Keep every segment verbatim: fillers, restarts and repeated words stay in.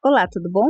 Olá, tudo bom?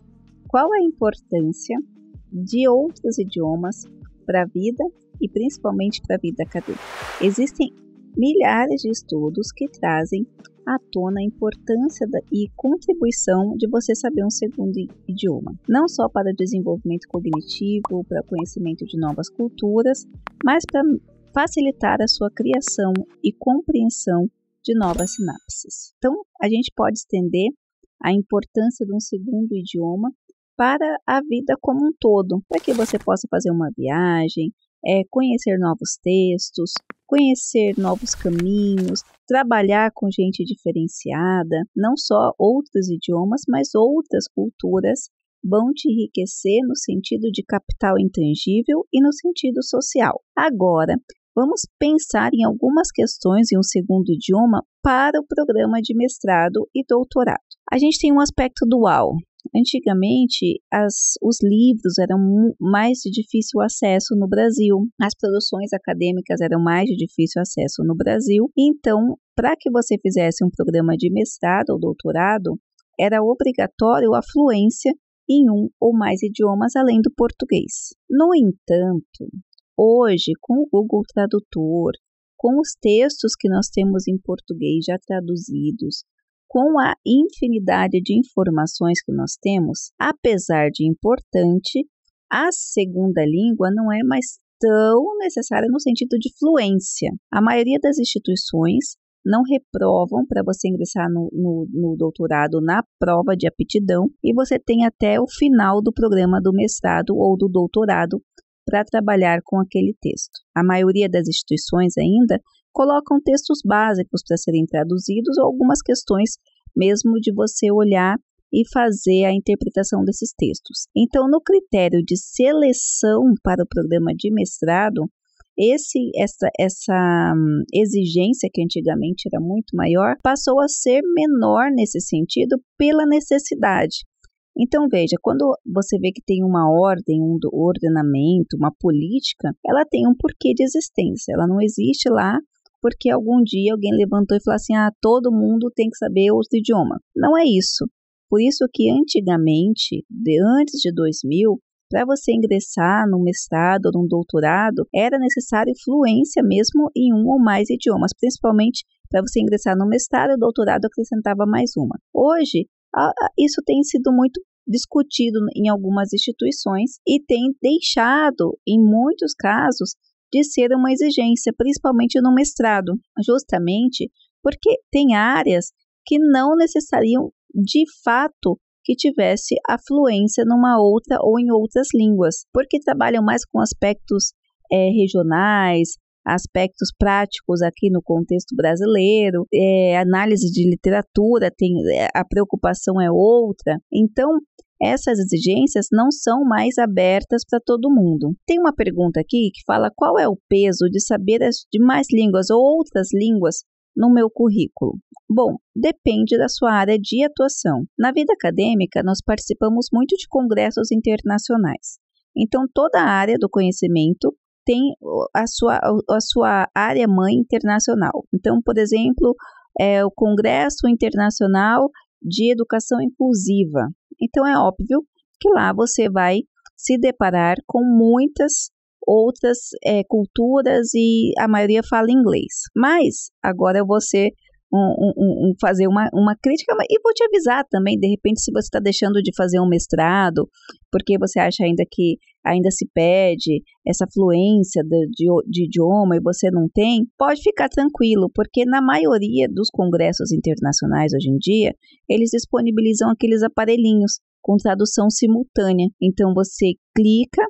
Qual a importância de outros idiomas para a vida e principalmente para a vida acadêmica? Existem milhares de estudos que trazem à tona a importância da, e contribuição de você saber um segundo idioma, não só para o desenvolvimento cognitivo, para o conhecimento de novas culturas, mas para facilitar a sua criação e compreensão de novas sinapses. Então, a gente pode estender a importância de um segundo idioma para a vida como um todo, para que você possa fazer uma viagem, é, conhecer novos textos, conhecer novos caminhos, trabalhar com gente diferenciada, não só outros idiomas, mas outras culturas vão te enriquecer no sentido de capital intangível e no sentido social. Agora, vamos pensar em algumas questões em um segundo idioma para o programa de mestrado e doutorado. A gente tem um aspecto dual. Antigamente, as, os livros eram mais de difícil acesso no Brasil, as produções acadêmicas eram mais de difícil acesso no Brasil, então, para que você fizesse um programa de mestrado ou doutorado, era obrigatório a fluência em um ou mais idiomas além do português. No entanto, hoje, com o Google Tradutor, com os textos que nós temos em português já traduzidos, com a infinidade de informações que nós temos, apesar de importante, a segunda língua não é mais tão necessária no sentido de fluência. A maioria das instituições não reprovam para você ingressar no, no, no doutorado na prova de aptidão e você tem até o final do programa do mestrado ou do doutorado para trabalhar com aquele texto. A maioria das instituições ainda colocam textos básicos para serem traduzidos ou algumas questões mesmo de você olhar e fazer a interpretação desses textos. Então, no critério de seleção para o programa de mestrado, esse, essa, essa hum, exigência, que antigamente era muito maior, passou a ser menor nesse sentido pela necessidade. Então, veja, quando você vê que tem uma ordem, um ordenamento, uma política, ela tem um porquê de existência. Ela não existe lá porque algum dia alguém levantou e falou assim, ah, todo mundo tem que saber outro idioma. Não é isso. Por isso que antigamente, de, antes de dois mil, para você ingressar no mestrado ou no doutorado, era necessário fluência mesmo em um ou mais idiomas, principalmente para você ingressar no mestrado, o doutorado acrescentava mais uma. Hoje, isso tem sido muito discutido em algumas instituições e tem deixado, em muitos casos, de ser uma exigência, principalmente no mestrado, justamente porque tem áreas que não necessariam de fato que tivesse a fluência numa outra ou em outras línguas, porque trabalham mais com aspectos é, regionais, aspectos práticos aqui no contexto brasileiro, é, análise de literatura, tem, a preocupação é outra. Então, essas exigências não são mais abertas para todo mundo. Tem uma pergunta aqui que fala qual é o peso de saber as demais línguas ou outras línguas no meu currículo. Bom, depende da sua área de atuação. Na vida acadêmica, nós participamos muito de congressos internacionais. Então, toda a área do conhecimento tem a sua, a sua área mãe internacional. Então, por exemplo, é o Congresso Internacional de Educação Inclusiva. Então, é óbvio que lá você vai se deparar com muitas outras é, culturas e a maioria fala inglês. Mas, agora eu vou ser Um, um, um, fazer uma, uma crítica e vou te avisar também, de repente, se você está deixando de fazer um mestrado, porque você acha ainda que ainda se pede essa fluência de, de, de idioma e você não tem, pode ficar tranquilo, porque na maioria dos congressos internacionais hoje em dia, eles disponibilizam aqueles aparelhinhos com tradução simultânea. Então, você clica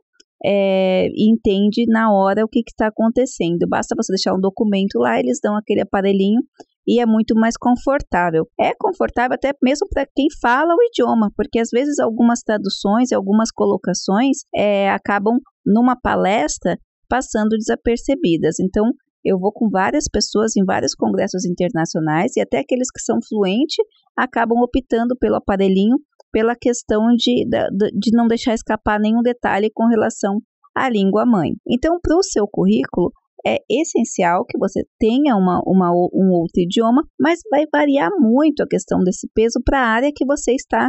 É, e entende na hora o que está acontecendo. Basta você deixar um documento lá, eles dão aquele aparelhinho e é muito mais confortável. É confortável até mesmo para quem fala o idioma, porque às vezes algumas traduções e algumas colocações é, acabam numa palestra passando desapercebidas. Então, eu vou com várias pessoas em vários congressos internacionais e até aqueles que são fluentes acabam optando pelo aparelhinho pela questão de, de, de não deixar escapar nenhum detalhe com relação à língua mãe. Então, para o seu currículo, é essencial que você tenha uma, uma, um outro idioma, mas vai variar muito a questão desse peso para a área que você está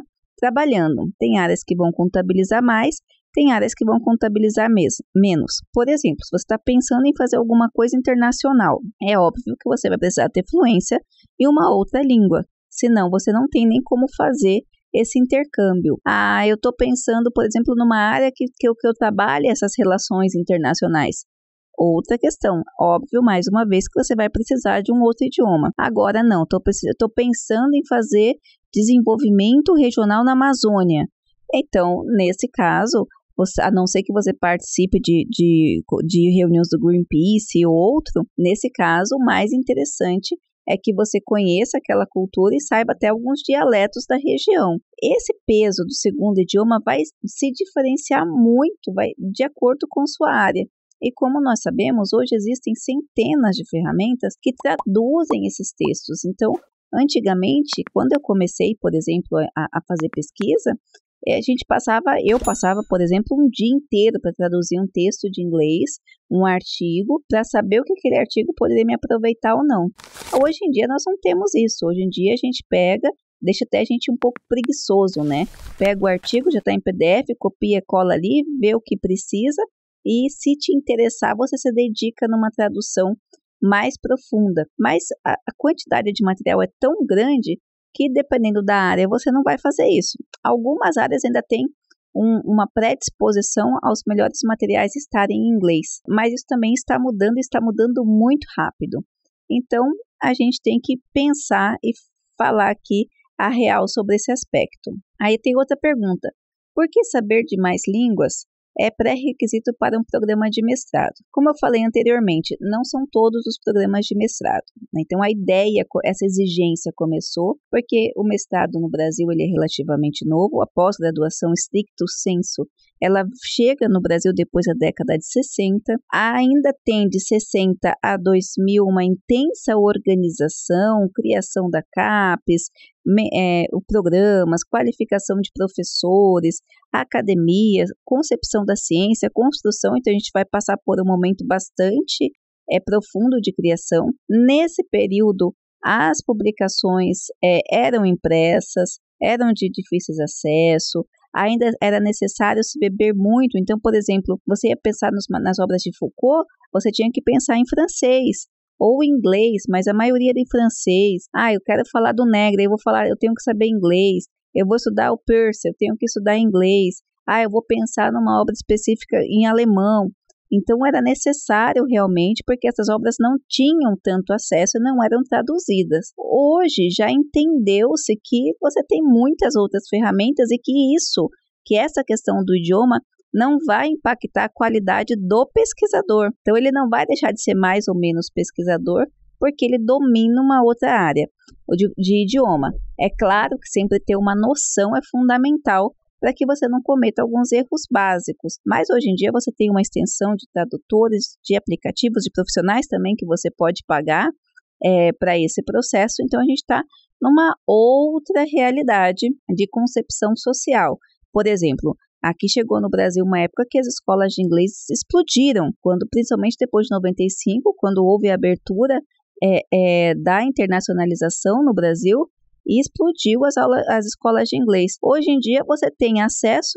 trabalhando. Tem áreas que vão contabilizar mais, tem áreas que vão contabilizar mes- menos. Por exemplo, se você está pensando em fazer alguma coisa internacional, é óbvio que você vai precisar ter fluência em uma outra língua, senão você não tem nem como fazer esse intercâmbio. Ah, eu estou pensando, por exemplo, numa área que, que, eu, que eu trabalhe essas relações internacionais. Outra questão, óbvio, mais uma vez, que você vai precisar de um outro idioma. Agora não, estou pensando em fazer desenvolvimento regional na Amazônia. Então, nesse caso, você, a não ser que você participe de, de, de reuniões do Greenpeace ou outro, nesse caso, o mais interessante é que você conheça aquela cultura e saiba até alguns dialetos da região. Esse peso do segundo idioma vai se diferenciar muito, vai, de acordo com sua área. E como nós sabemos, hoje existem centenas de ferramentas que traduzem esses textos. Então, antigamente, quando eu comecei, por exemplo, a, a fazer pesquisa, a gente passava, eu passava, por exemplo, um dia inteiro para traduzir um texto de inglês, um artigo, para saber o que aquele artigo poderia me aproveitar ou não. Hoje em dia nós não temos isso. Hoje em dia a gente pega, deixa até a gente um pouco preguiçoso, né? Pega o artigo, já está em P D F, copia, cola ali, vê o que precisa e se te interessar, você se dedica numa tradução mais profunda. Mas a, a quantidade de material é tão grande que dependendo da área você não vai fazer isso. Algumas áreas ainda têm um, uma predisposição aos melhores materiais estarem em inglês, mas isso também está mudando e está mudando muito rápido. Então, a gente tem que pensar e falar aqui a real sobre esse aspecto. Aí tem outra pergunta. Por que saber de mais línguas é pré-requisito para um programa de mestrado? Como eu falei anteriormente, não são todos os programas de mestrado, né? Então, a ideia, essa exigência começou porque o mestrado no Brasil ele é relativamente novo, a pós-graduação stricto sensu, ela chega no Brasil depois da década de sessenta, ainda tem de sessenta a dois mil uma intensa organização, criação da CAPES, me, é, o programas, qualificação de professores, academia, concepção da ciência, construção. Então a gente vai passar por um momento bastante é, profundo de criação. Nesse período, as publicações é, eram impressas, eram de difícil acesso, ainda era necessário se beber muito. Então, por exemplo, você ia pensar nos, nas obras de Foucault, você tinha que pensar em francês ou em inglês, mas a maioria era em francês. Ah, eu quero falar do Negre, eu vou falar, eu tenho que saber inglês. Eu vou estudar o Peirce, eu tenho que estudar inglês. Ah, eu vou pensar numa obra específica em alemão. Então, era necessário realmente, porque essas obras não tinham tanto acesso e não eram traduzidas. Hoje, já entendeu-se que você tem muitas outras ferramentas e que isso, que essa questão do idioma não vai impactar a qualidade do pesquisador. Então, ele não vai deixar de ser mais ou menos pesquisador, porque ele domina uma outra área de, de idioma. É claro que sempre ter uma noção é fundamental para que você não cometa alguns erros básicos. Mas hoje em dia você tem uma extensão de tradutores, de aplicativos, de profissionais também que você pode pagar é, para esse processo. Então a gente está numa outra realidade de concepção social. Por exemplo, aqui chegou no Brasil uma época que as escolas de inglês explodiram, quando, principalmente depois de noventa e cinco, quando houve a abertura é, é, da internacionalização no Brasil, e explodiu as, aulas, as escolas de inglês. Hoje em dia você tem acesso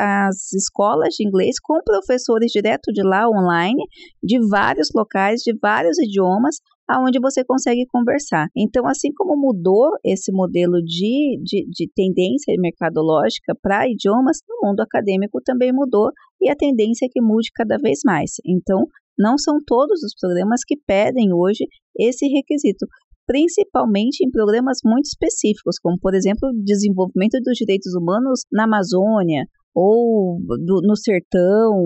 às escolas de inglês com professores direto de lá, online, de vários locais, de vários idiomas, aonde você consegue conversar. Então, assim como mudou esse modelo de, de, de tendência mercadológica para idiomas, o mundo acadêmico também mudou e a tendência é que mude cada vez mais. Então, não são todos os programas que pedem hoje esse requisito, principalmente em programas muito específicos, como, por exemplo, o desenvolvimento dos direitos humanos na Amazônia ou do, no sertão.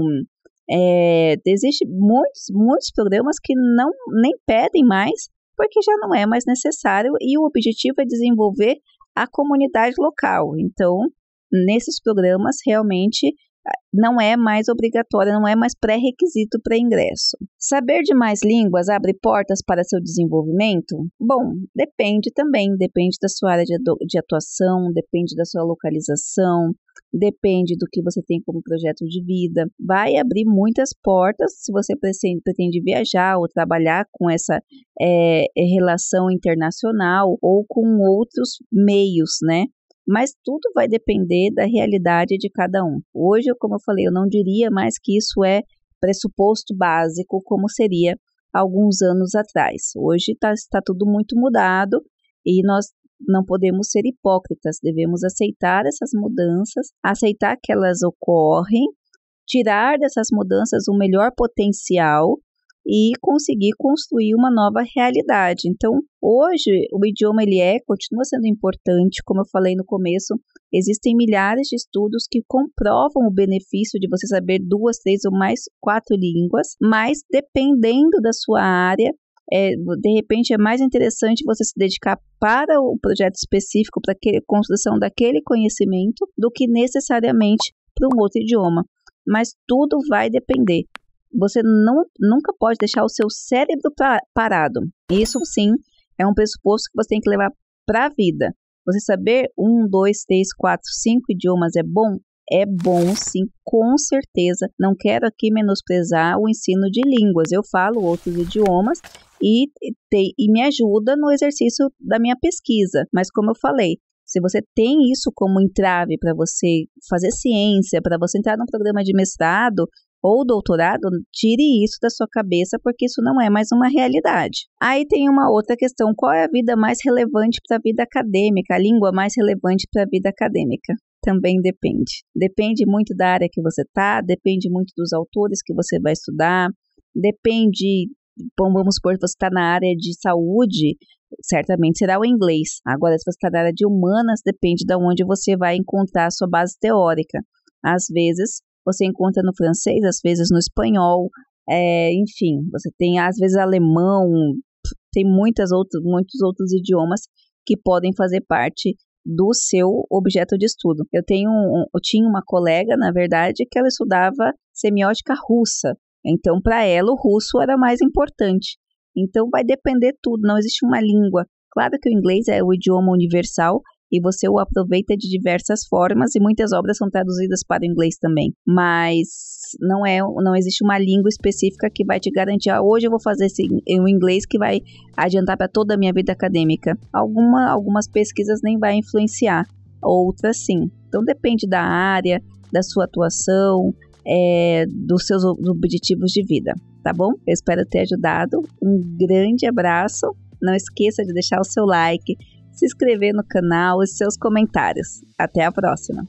É, existem muitos, muitos programas que não, nem pedem mais, porque já não é mais necessário e o objetivo é desenvolver a comunidade local. Então, nesses programas, realmente não é mais obrigatório, não é mais pré-requisito para ingresso. Saber de mais línguas abre portas para seu desenvolvimento? Bom, depende também, depende da sua área de, de atuação, depende da sua localização, depende do que você tem como projeto de vida. Vai abrir muitas portas se você pretende viajar ou trabalhar com essa é, relação internacional ou com outros meios, né? Mas tudo vai depender da realidade de cada um. Hoje, como eu falei, eu não diria mais que isso é pressuposto básico, como seria alguns anos atrás. Hoje está tá tudo muito mudado e nós não podemos ser hipócritas, devemos aceitar essas mudanças, aceitar que elas ocorrem, tirar dessas mudanças o melhor potencial e conseguir construir uma nova realidade. Então, hoje, o idioma ele é, continua sendo importante, como eu falei no começo, existem milhares de estudos que comprovam o benefício de você saber duas, três ou mais quatro línguas, mas dependendo da sua área, é, de repente é mais interessante você se dedicar para o projeto específico, para a construção daquele conhecimento, do que necessariamente para um outro idioma. Mas tudo vai depender. Você não, nunca pode deixar o seu cérebro pra, parado. Isso sim é um pressuposto que você tem que levar para a vida. Você saber um, dois, três, quatro, cinco idiomas é bom? É bom sim, com certeza. Não quero aqui menosprezar o ensino de línguas. Eu falo outros idiomas e, te, e me ajuda no exercício da minha pesquisa. Mas como eu falei, se você tem isso como entrave para você fazer ciência, para você entrar num programa de mestrado ou doutorado, tire isso da sua cabeça, porque isso não é mais uma realidade. Aí tem uma outra questão: qual é a vida mais relevante para a vida acadêmica, a língua mais relevante para a vida acadêmica? Também depende. Depende muito da área que você está, depende muito dos autores que você vai estudar, depende, bom, vamos supor que você está na área de saúde, certamente será o inglês. Agora, se você está na área de humanas, depende de onde você vai encontrar a sua base teórica. Às vezes, você encontra no francês, às vezes no espanhol, é, enfim, você tem às vezes alemão, tem muitas outras, muitos outros idiomas que podem fazer parte do seu objeto de estudo. Eu, tenho um, eu tinha uma colega, na verdade, que ela estudava semiótica russa, então para ela o russo era mais importante. Então vai depender tudo, não existe uma língua. Claro que o inglês é o idioma universal, e você o aproveita de diversas formas e muitas obras são traduzidas para o inglês também, mas não, é, não existe uma língua específica que vai te garantir, ah, hoje eu vou fazer esse, um inglês que vai adiantar para toda a minha vida acadêmica. Alguma, algumas pesquisas nem vai influenciar, outras sim. Então depende da área, da sua atuação, é, dos seus objetivos de vida, tá bom? Eu espero ter ajudado. Um grande abraço, não esqueça de deixar o seu like, se inscrever no canal e seus comentários. Até a próxima!